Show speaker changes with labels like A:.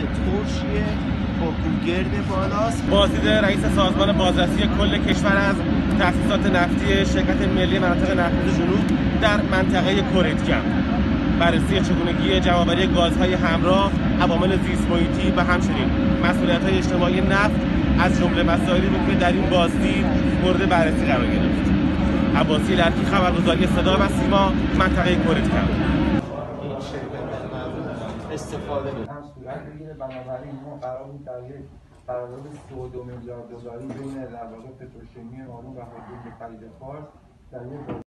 A: ترشیه با گوگرد بالاست.
B: بازدید رئیس سازمان بازرسی کل کشور از تأسیسات نفتی شرکت ملی مناطق نفت جنوب در منطقه کوریتگم، بررسی چگونگی جمع‌آوری گازهای همراه، عوامل زیست محیطی و همچنین مسئولیت‌های اجتماعی نفت از جمله مسائلی بود که در این بازدید مورد بررسی قرار گرفت. عباسی لرکی، خبرگزاری صدا و سیما، منطقه کوریتگم.
C: استفاده هم صورت بگیره. بنابراین ما قرار بود در یک قرارداد 32 میلیارد دلاری بین در واقع پتروشیمی مارون و هایدروژن خلیج فارس در یک